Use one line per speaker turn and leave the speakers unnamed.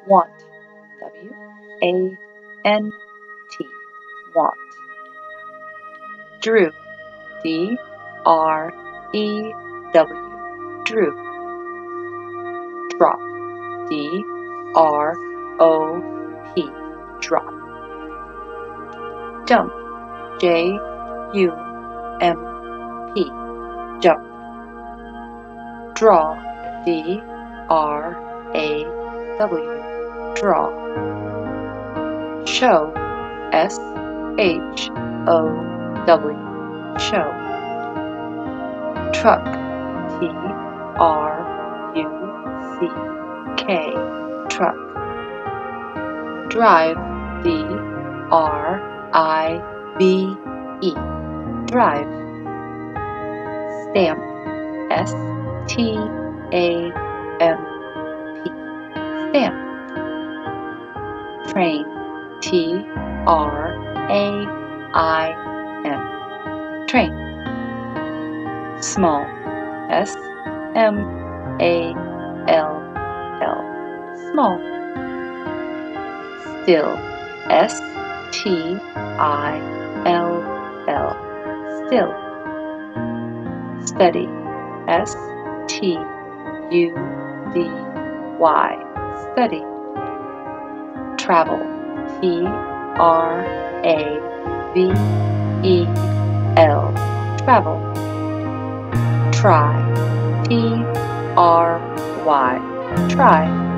Want. W-A-N-T. Want. Drew. D-R-E-W. Drew. Drop. D-R-O-P. Drop. Jump. J-U-M-P. Jump. Draw. D-R-A-W. Draw. Show. S-H-O-W. Show. Truck. T-R-U-C-K. Truck. Drive. D-R-I-V-E. Drive. Stamp. S-T-A-M-P. Stamp. Train. T-R-A-I-N. Train. Small. S-M-A-L-L. Small. Still. S-T-I-L-L. Still. Study. S-T-U-D-Y. Study. Travel. T-R-A-V-E-L. Travel. Try. T-R-Y. Try.